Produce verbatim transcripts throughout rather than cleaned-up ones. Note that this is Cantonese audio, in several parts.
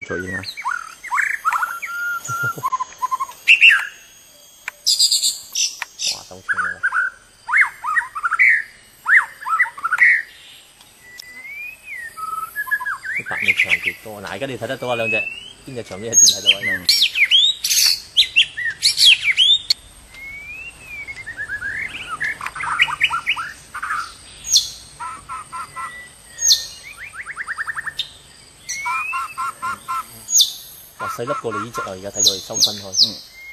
嘴啊！ 哇，收槍啦！啲白尾長幾多？嗱，而家你睇得到啊兩隻，邊隻長邊隻短睇到啊？嗯哇！細粒過你呢隻啊！而家睇到佢收身開。嗯。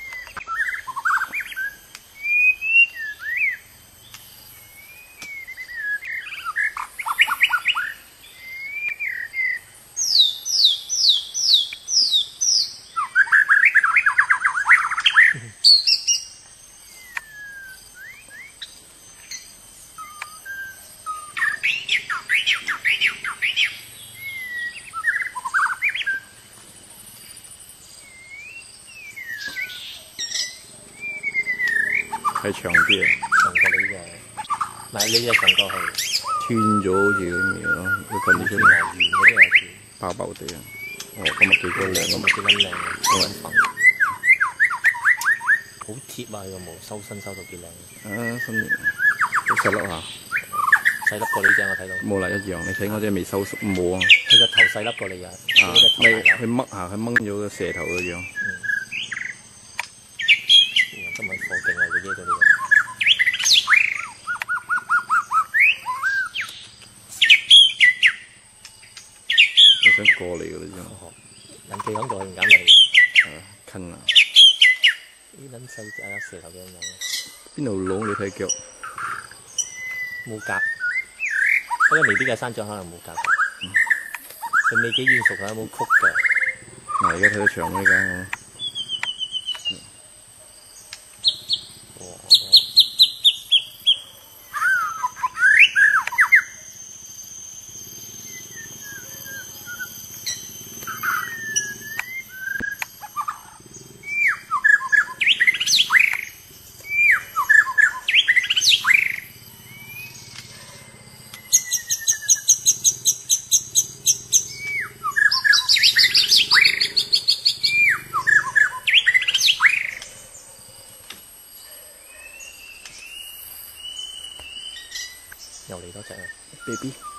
係長啲啊， 長過你呢隻，唔係呢隻長過去， 穿咗好似咁樣咯，佢瞓啲出嚟， 圓嗰啲有條， 爆爆地啊！哦，咁啊幾多靚， 咁啊幾撚靚，幾撚粉，好貼啊！佢個毛收身收到幾靚。 啊，新年好細粒下， 細粒過你隻我睇到。 冇啦一樣，你睇我隻未收縮冇啊！ 佢個頭細粒過你啊！ 啊，咪佢掹下，佢掹咗個蛇頭個樣。 嗯。今日火勁啊！佢呢度呢個。 你想過嚟㗎啦啫。 人企響度，唔敢嚟。 係啊，近啊！ 呢撚細隻啊，蛇頭嘅樣。 邊度窿？你睇腳。 冇夾，不過未必嘅山長可能冇夾。佢未幾軟熟，佢有冇曲嘅。 嗱，而家睇到長呢間。 又嚟多隻啊 ！baby。